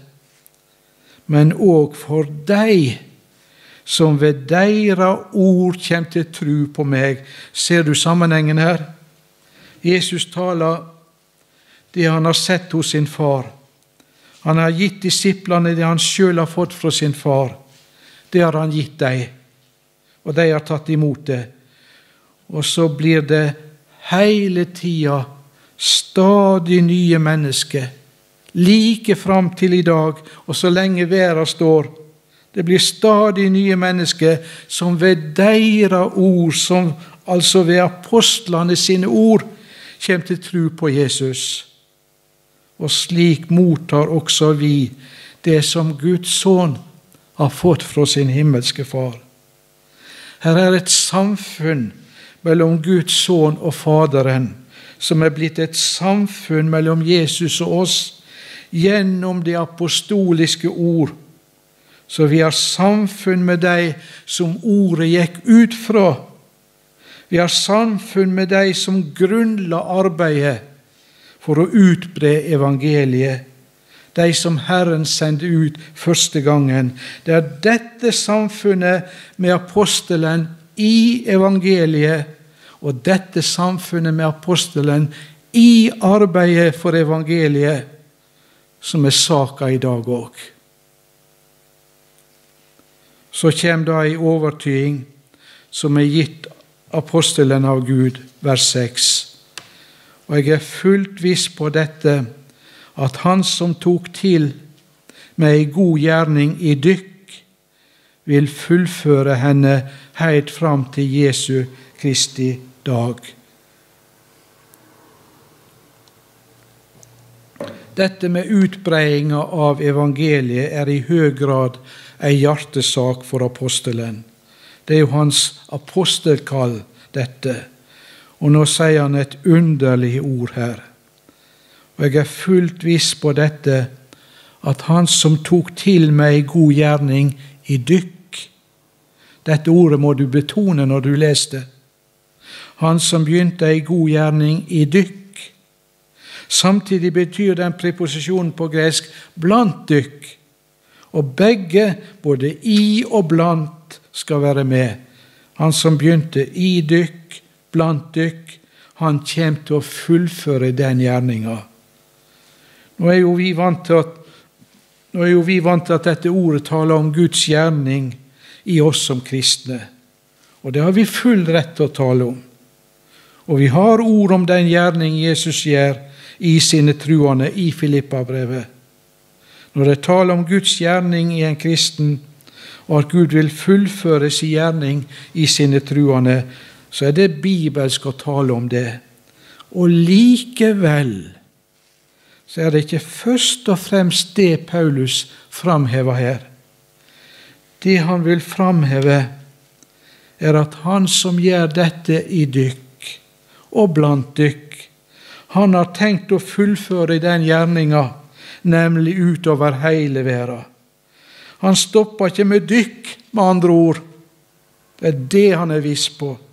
men også for deg, som ved deira ord kommer til tro på meg. Ser du sammenhengen her? Jesus taler det han har sett hos sin far. Han har gitt disiplene det han selv har fått fra sin far. Det har han gitt deg, og de har tatt imot det. Og så blir det hele tida stadig nye mennesker, like fram til i dag, og så lenge verden står. Det blir stadig nye mennesker som ved deira ord, som altså ved apostlene sine ord, kommer til tro på Jesus. Og slik mottar også vi det som Guds sønn har fått fra sin himmelske far. Her er et samfunn mellom Guds sønn og Faderen, som er blitt et samfunn mellom Jesus og oss gjennom de apostoliske ord. Så vi har samfunn med de som ordet gikk ut fra. Vi har samfunn med de som grunnla arbeidet for å utbre evangeliet, de som Herren sendte ut første gangen. Det er dette samfunnet med apostelen i evangeliet, og dette samfunnet med apostelen i arbeidet for evangeliet, som er saka i dag også. Så kommer da en overtyding som er gitt apostelen av Gud, vers 6. Og jeg er fullt viss på dette, at han som tok til med en god gjerning i dykk, vil fullføre henne helt fram til Jesu Kristi dag. Dette med utbreiinga av evangeliet er i høy grad en hjertesak for apostelen. Det er jo hans apostelkall, dette. Og nå sier han et underlig ord her. Og jeg er fullt viss på dette, at han som tok til med en god gjerning i dykk, dette ordet må du betone når du leser det. Han som begynte en god gjerning i dykk. Samtidig betyr den preposisjonen på gresk blant dykk. Og begge, både i og blant, skal være med. Han som begynte i dykk, blant dykk, han kommer til å fullføre den gjerninga. Nå er jo vi vant til at dette ordet taler om Guds gjerning i oss som kristne. Og det har vi full rett til å tale om. Og vi har ord om den gjerning Jesus gjør i sine truende i Filippa-brevet. Når det taler om Guds gjerning i en kristen, og at Gud vil fullføre sin gjerning i sine truende, så er det bibelsk å tale om det. Og likevel så er det ikke først og fremst det Paulus framhever her. Det han vil framheve er at han som gjør dette i dykk og blant dykk, han har tenkt å fullføre den gjerninga, nemlig utover hele verden. Han stopper ikke med dykk, med andre ord. Det er det han er viss på.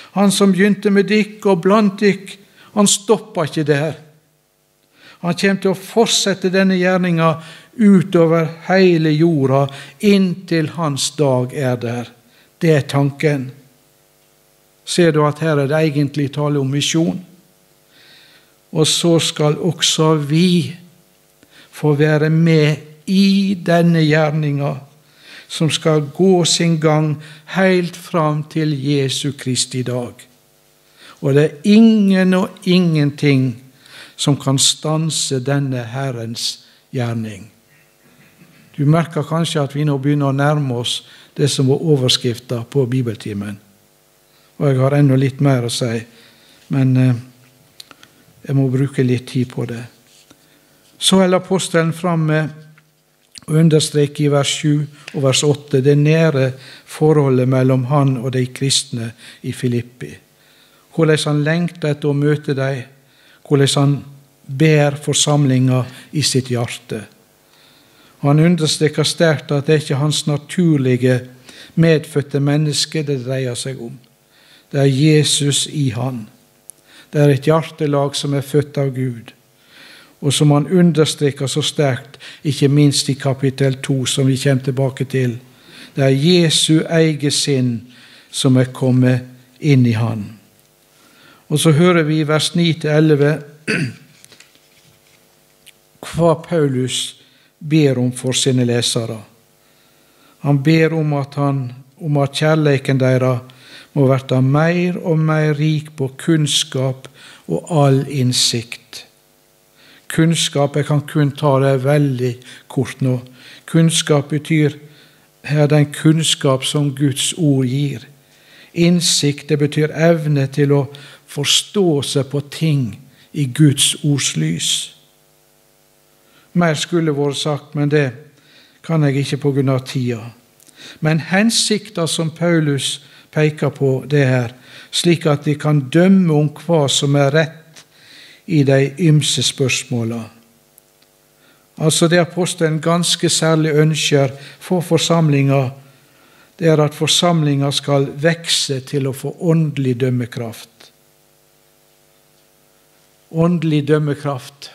Han som begynte med dykk og blant dykk, han stopper ikke der. Han kommer til å fortsette denne gjerninga utover hele jorda, inntil hans dag der. Det er tanken. Ser du at her er det egentlig tale om misjon? Og så skal også vi få være med i denne gjerninga, som skal gå sin gang helt fram til Jesu Kristi dag. Og det er ingen og ingenting som kan stanse denne Herrens gjerning. Du merker kanskje at vi nå begynner å nærme oss det som var overskriften på bibeltimen. Og jeg har enda litt mer å si, men jeg må bruke litt tid på det. Så holder apostelen fram med å understreke i vers 7 og vers 8 det nære forholdet mellom han og de kristne i Filippi. Hvordan han lengter etter å møte dem, hvordan han ber forsamlinga i sitt hjerte. Han understreker sterkt at det er ikke hans naturlige, medfødte menneske det dreier seg om. Det er Jesus i han. Det er et hjertelag som er født av Gud, og som han understreker så sterkt, ikke minst i kapittel 2, som vi kommer tilbake til. Det er Jesu eget sinn som er kommet inn i han. Og så hører vi i vers 9-11 hva Paulus ber om for sine lesere. Han ber om at kjærleiken deres må være mer og mer rik på kunnskap og all innsikt. Kunnskap, jeg kan kun ta det veldig kort nå. Kunnskap betyr her den kunnskap som Guds ord gir. Innsikt, det betyr evne til å forstå seg på ting i Guds ords lys. Mer skulle vært sagt, men det kan jeg ikke på grunn av tida. Men hensikten som Paulus peker på det her, slik at de kan dømme om hva som er rett i de ymse spørsmåla. Altså det apostelen ganske særlig ønsker for forsamlinga, det er at forsamlinga skal vekse til å få åndelig dømmekraft. Åndelig dømmekraft.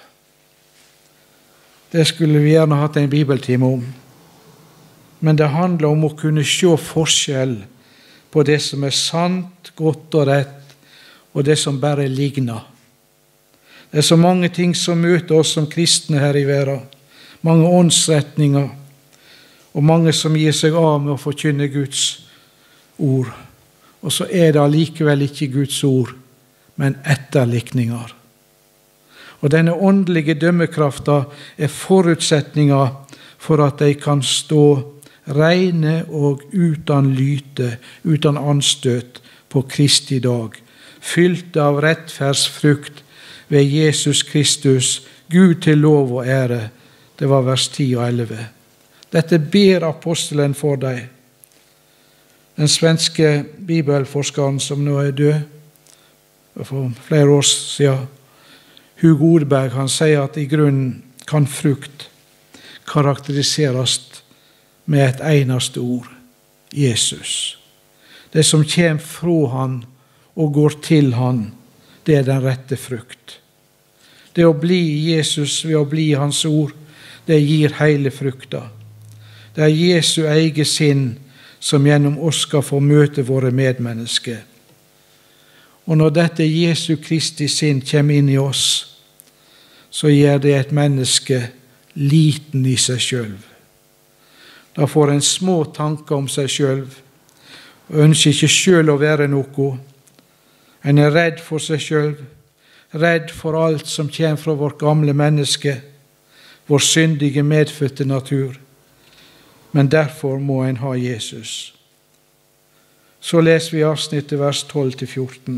Det skulle vi gjerne hatt en bibeltime om. Men det handler om å kunne se forskjell på det som er sant, godt og rett, og det som bare ligner. Det er så mange ting som møter oss som kristne her i verden. Mange åndsretninger, og mange som gir seg av med å forkynne Guds ord. Og så er det allikevel ikke Guds ord, men etterlikninger. Og denne åndelige dømmekraften er forutsetninger for at de kan stå reine og uten lyte, uten anstøt på Kristi dag, fylte av rettferdsfrukt ved Jesus Kristus, Gud til lov og ære. Det var vers 10 og 11. Dette ber apostelen for deg. Den svenske bibelforskeren som nå er død, for flere år siden, Hugo Orberg, han sier at i grunnen kan frukt karakteriseres med et eneste ord, Jesus. Det som kommer fra han og går til han, det er den rette frukt. Det å bli Jesus ved å bli hans ord, det gir hele frukta. Det er Jesu eget sinn som gjennom oss skal få møte våre medmennesker. Og når dette Jesu Kristi sinn kommer inn i oss, så gjør det et menneske liten i seg selv. Da får en små tanker om seg selv, og ønsker ikke selv å være noe. En er redd for seg selv, redd for alt som kommer fra vårt gamle menneske, vår syndige medfødte natur. Men derfor må en ha Jesus. Så leser vi avsnittet vers 12-14.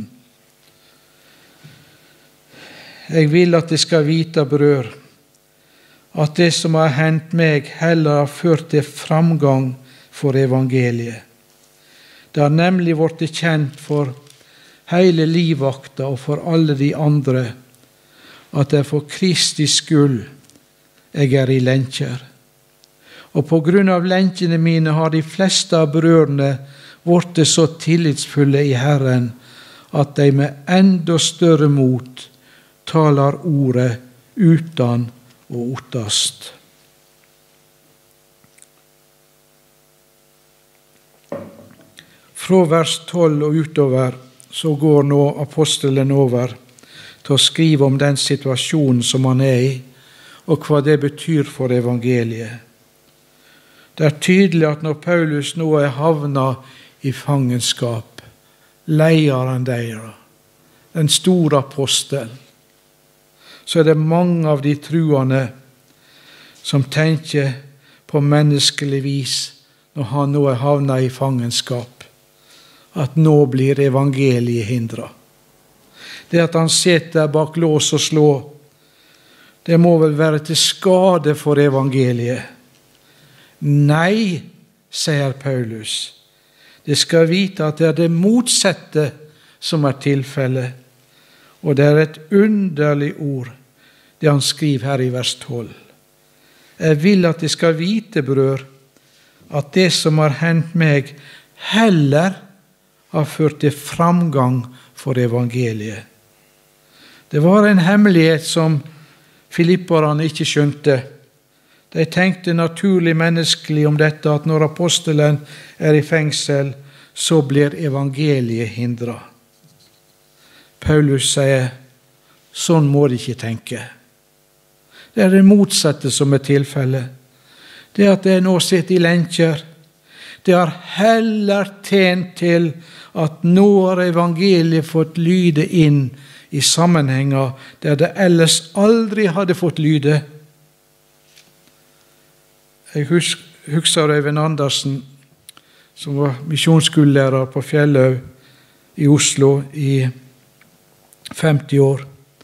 Jeg vil at de skal vite, brød, at det som har hendt meg, heller har ført til framgang for evangeliet. Det har nemlig vært kjent for hele livvakta og for alle de andre, at det er for Kristi skyld jeg er i lenker. Og på grunn av lenkene mine har de fleste av brødrene vært så tillitsfulle i Herren, at de med enda større mot taler ordet utan å ottast. Fra vers 12 og utover så går nå apostelen over til å skrive om den situasjonen som han er i, og hva det betyr for evangeliet. Det er tydelig at når Paulus nå er havnet i fangenskap, lederen deres, den store apostel, så er det mange av de truende som tenker på menneskelig vis når han nå er havnet i fangenskap, at nå blir evangeliet hindret. Det at han sitter bak lås og slå, det må vel være til skade for evangeliet. Nei, sier Paulus. Det skal vite at det er det motsatte som er tilfellet. Og det er et underlig ord, det han skriver her i vers 12. Jeg vil at de skal vite, brødre, at det som har hendt meg, heller har ført til framgang for evangeliet. Det var en hemmelighet som filipperne ikke skjønte. De tenkte naturlig menneskelig om dette, at når apostelen er i fengsel, så blir evangeliet hindret. Paulus sier, sånn må de ikke tenke. Det er det motsatte som er tilfellet. Det at det nå sitter i lenker, det har heller tjent til at nå har evangeliet fått lyde inn i sammenhenger der det ellers aldri hadde fått lyde. Jeg husker Øyvind Andersen, som var misjonsskolelærer på Fjellhaug i Oslo i 50 år.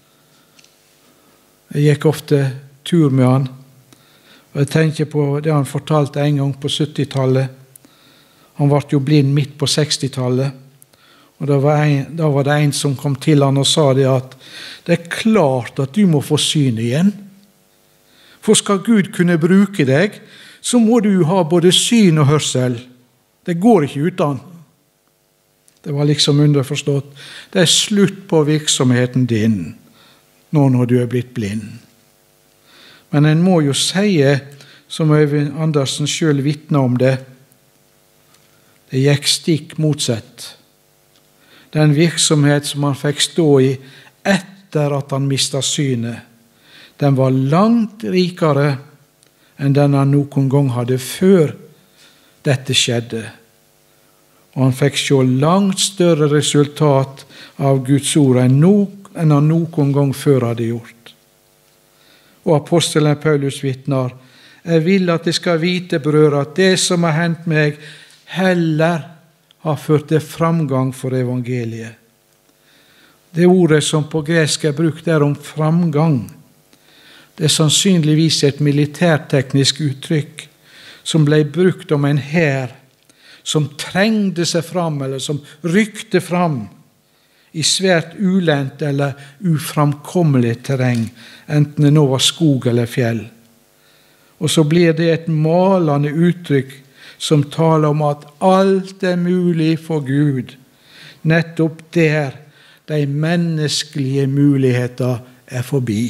Jeg gikk ofte tur med han, og jeg tenker på det han fortalte en gang på 70-tallet. Han ble jo blind midt på 60-tallet, og da var det en som kom til han og sa det at det er klart at du må få syn igjen. For skal Gud kunne bruke deg, så må du ha både syn og hørsel. Det går ikke uten. Det var liksom underforstått. Det er slutt på virksomheten din nå når du er blitt blind. Men en må jo si, som Øyvind Andersen selv vitner om det, det gikk stikk motsatt. Den virksomhet som han fikk stå i etter at han mistet synet, den var langt rikere enn den han noen gang hadde før dette skjedde. Og han fikk se langt større resultat av Guds ord enn han noen gang før hadde gjort. Og apostelen Paulus vitner, jeg vil at de skal vite, brødre, at det som har hendt meg, heller har ført til framgang for evangeliet. Det ordet som på gresk er brukt er om framgang. Det er sannsynligvis et militærteknisk uttrykk som ble brukt om en hær som trengte seg fram, eller som rykte fram i svært ulendt eller uframkommelig terreng, enten det nå var skog eller fjell. Og så blir det et malende uttrykk som taler om at alt er mulig for Gud, nettopp der de menneskelige muligheter er forbi.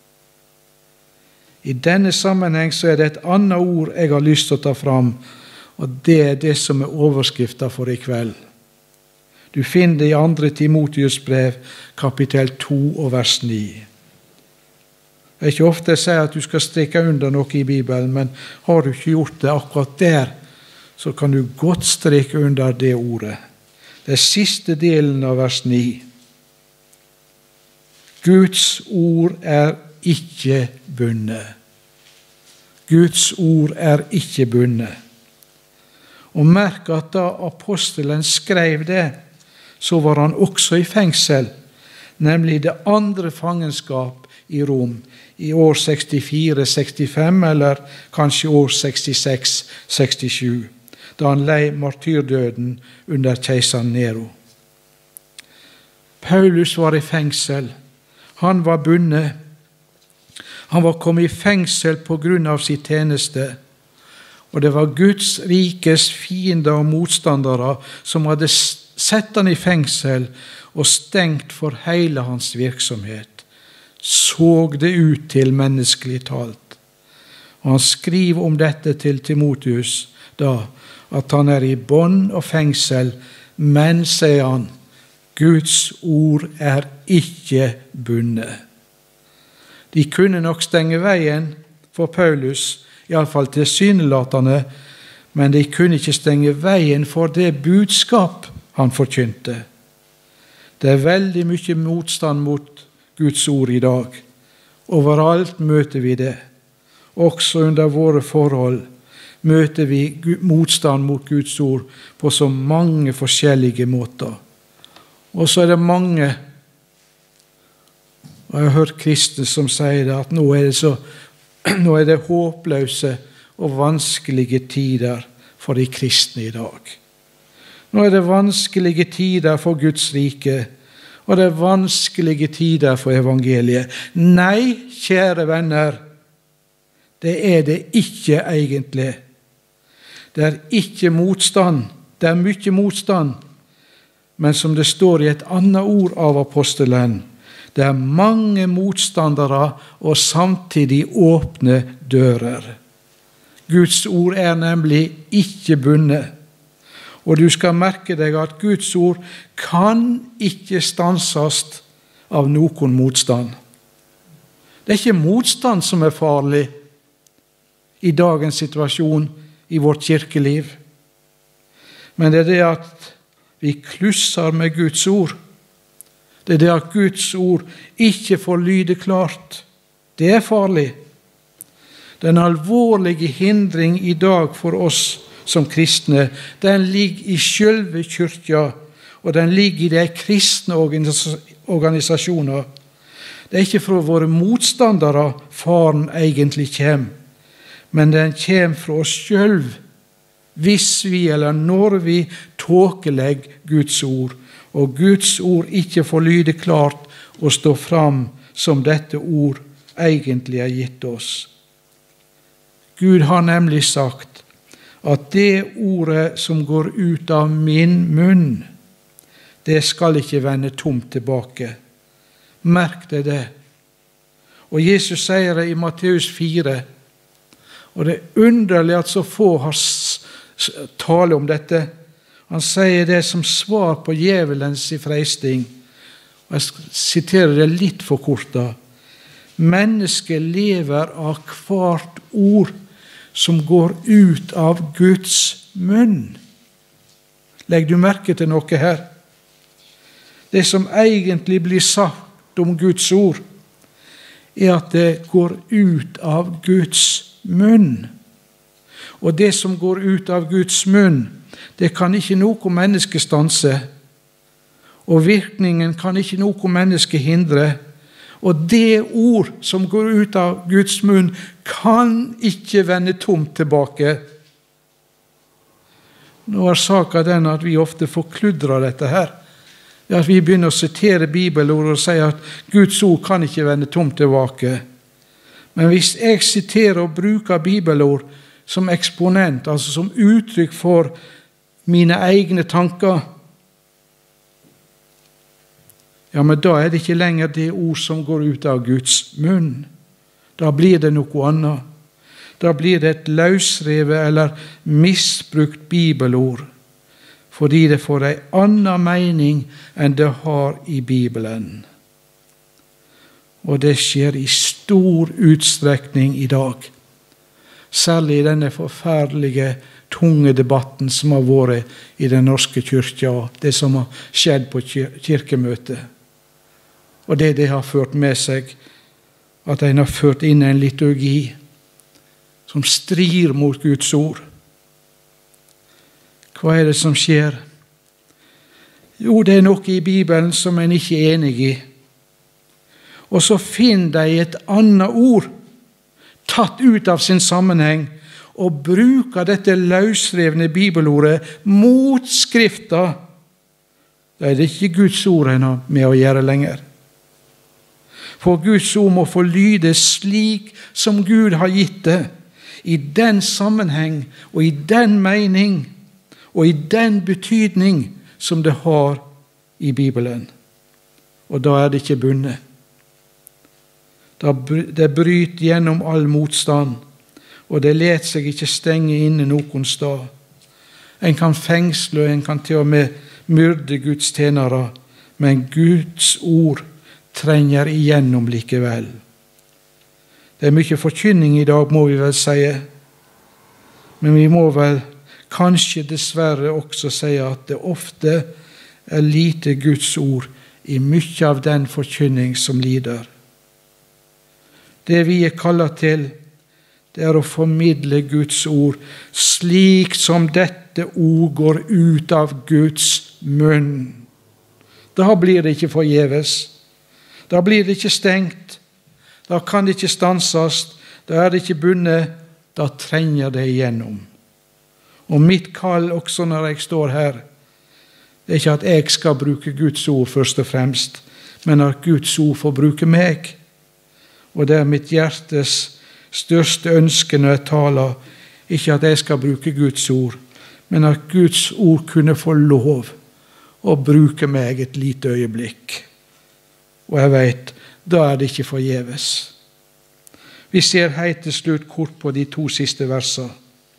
I denne sammenheng så er det et annet ord jeg har lyst til å ta fram, og det er det som er overskriften for i kveld. Du finner det i 2. Timotheus brev, kapittel 2 og vers 9. Det er ikke ofte jeg sier at du skal strekke under noe i Bibelen, men har du ikke gjort det akkurat der, så kan du godt streke under det ordet. Det er siste delen av vers 9. Guds ord er ikke bundet. Guds ord er ikke bundet. Og merk at da apostelen skrev det, så var han også i fengsel, nemlig det andre fangenskap i Rom, i år 64-65, eller kanskje år 66-67. Da han lei martyrdøden under keiseren Nero. Paulus var i fengsel. Han var bundet. Han var kommet i fengsel på grunn av sin tjeneste. Og det var Guds rikes fiender og motstandere som hadde sett han i fengsel og stengt for hele hans virksomhet, såg det ut til menneskelig talt. Og han skriver om dette til Timotheus da, at han i bånd og fengsel, men, sier han, Guds ord ikke bundet. De kunne nok stenge veien for Paulus, i alle fall tilsynelatende, men de kunne ikke stenge veien for det budskap han forkynte. Det veldig mye motstand mot Guds ord i dag. Overalt møter vi det. Også under våre forhold møter vi motstand mot Guds ord på så mange forskjellige måter. Og så det mange, og jeg har hørt kristne som sier det, at nå det håpløse og vanskelige tider for de kristne i dag. Nå det vanskelige tider for Guds rike, og det vanskelige tider for evangeliet. Nei, kjære venner, det ikke egentlig. Det ikke motstand, det mye motstand, men som det står i et annet ord av apostelen, det mange motstandere og samtidig åpne dører. Guds ord nemlig ikke bundet. Og du skal merke deg at Guds ord kan ikke stanses av noen motstand. Det ikke motstand som farlig i dagens situasjon i vårt kirkeliv. Men det det at vi klusser med Guds ord. Det det at Guds ord ikke får lyde klart. Det farlig. Den alvorlige hindring i dag for oss som kristne, den ligger i selve kyrkja, og den ligger i de kristne organisasjoner. Det ikke fra våre motstandere faren egentlig kommer, men den kommer fra oss selv, hvis vi eller når vi tåkelegger Guds ord, og Guds ord ikke får lyde klart og stå fram som dette ord egentlig gitt oss. Gud har nemlig sagt at det ordet som går ut av min munn, det skal ikke vende tomt tilbake. Merk deg det. Og Jesus sier det i Matteus 4, og det underlig at så få har tale om dette. Han sier det som svar på djevelens freisting. Og jeg siterer det litt for kort da. Mennesket lever av hvert ord som går ut av Guds munn. Legg du merke til noe her? Det som egentlig blir sagt om Guds ord, at det går ut av Guds munn. Og det som går ut av Guds munn, det kan ikke noe menneske stanse, og virkningen kan ikke noe menneske hindre. Og det ord som går ut av Guds munn kan ikke vende tomt tilbake. Nå saken den at vi ofte forkludrer dette her. At vi begynner å sitere bibelord og sier at Guds ord kan ikke vende tomt tilbake. Men hvis jeg siterer og bruker bibelord som eksponent, altså som uttrykk for mine egne tanker, ja, men da det ikke lenger det ord som går ut av Guds munn. Da blir det noe annet. Da blir det et løsrevet eller misbrukt bibelord, fordi det får en annen mening enn det har i Bibelen. Og det skjer i stor utstrekning i dag. Særlig i denne forferdelige, tunge debatten som har vært i den norske kyrkja, det som har skjedd på kirkemøtet. Og det har ført med seg at en har ført inn en liturgi som strir mot Guds ord. Hva det som skjer? Jo, det noe i Bibelen som en ikke er enig i. Og så finner de et annet ord tatt ut av sin sammenheng og bruker dette løsrevne bibelordet mot Skrifta. Det ikke Guds ord en har med å gjøre lenger. For Guds ord må få lyde slik som Gud har gitt det, i den sammenheng og i den mening og i den betydning som det har i Bibelen. og da det ikke bundet. Det bryter gjennom all motstand, og det let seg ikke stenge inne noen sted. En kan fengsle, og en kan til og med myrde Guds tjenere, men Guds ord trenger igjennom likevel. Det mye forkynning i dag, må vi vel si, men vi må vel kanskje dessverre også si at det ofte lite Guds ord i mye av den forkynning som lider. Det vi kallet til, det å formidle Guds ord, slik som dette ord går ut av Guds munn. Da blir det ikke forgjeves. Da blir det ikke stengt. Da kan det ikke stanses. Da det ikke bundet. Da trenger det igjennom. Og mitt kall også når jeg står her, det ikke at jeg skal bruke Guds ord først og fremst, men at Guds ord får bruke meg. Og det mitt hjertes største ønske når jeg taler, ikke at jeg skal bruke Guds ord, men at Guds ord kunne få lov å bruke meg et lite øyeblikk. Og jeg vet, da det ikke forgjeves. Vi ser helt til slutt kort på de 2 siste versene.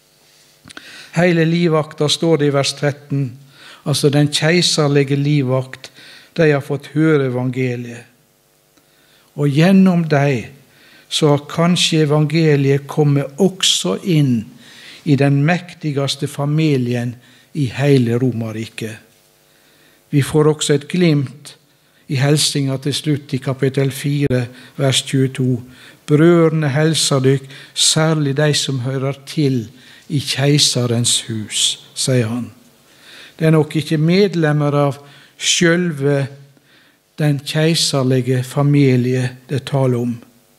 Hele livvakta står det i vers 13, altså den keiserlige livvakt, de har fått høre evangeliet. Og gjennom dem så har kanskje evangeliet kommet også inn i den mektigste familien i hele Romerriket. Vi får også et glimt i helsinga til slutt i kapittel 4, vers 22. Brødrene helser dykk, særlig de som hører til i keisarens hus, sier han. Det nok ikke medlemmer av selve den keiserlige familie det taler om.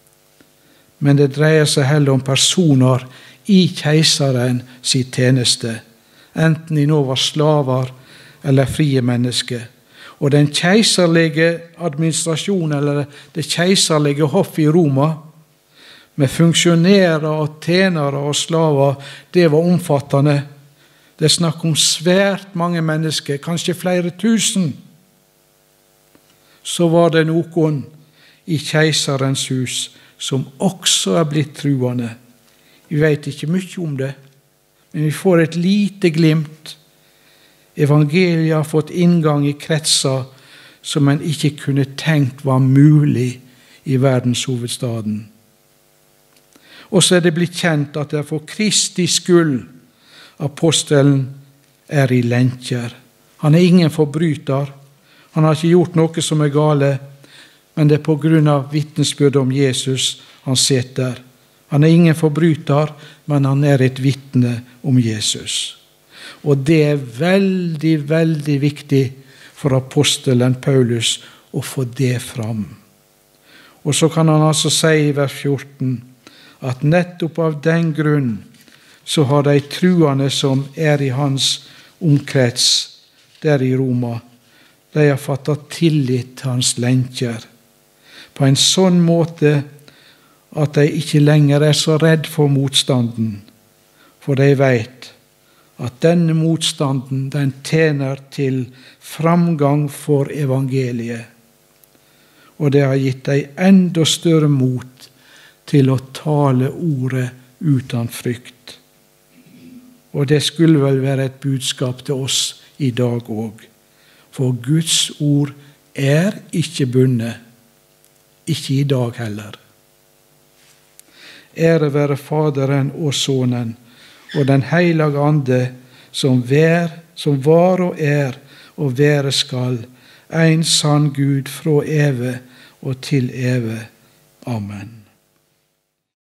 Men det dreier seg heller om personer i keisaren sin tjeneste, enten de nå var slaver eller frie mennesker. Og den keiserlige administrasjonen, eller det keiserlige hoff i Roma, med funksjonærer og tjenere og slaver, det var omfattende. Det er snakk om svært mange mennesker, kanskje flere tusen. Så var det noen i keisarens hus som også blitt truende. Vi vet ikke mye om det, men vi får et lite glimt. Evangeliet har fått inngang i kretser som en ikke kunne tenkt var mulig i verdenshovedstaden. Og så det blitt kjent at det er for Kristi skyld apostelen i lenker. Han ingen forbryter. Han har ikke gjort noe som gale, men det på grunn av vitnesbyrd om Jesus han sitter. Han ingen forbryter, men han et vitne om Jesus. Og det veldig, veldig viktig for apostelen Paulus å få det fram. Og så kan han altså si i vers 14 at nettopp av den grunn så har de truende som i hans omkrets der i Roma, de har fattet tillit til hans lenker på en sånn måte at de ikke lenger så redd for motstanden, for de vet at denne motstanden den tjener til framgang for evangeliet, og det har gitt dem enda større mot til å tale ordet uten frykt. Og det skulle vel være et budskap til oss i dag også. For Guds ord ikke bundet, ikke i dag heller. Ære være Faderen og Sønnen og den Hellige Ande, som var og være skal, en sann Gud fra evig og til evig. Amen.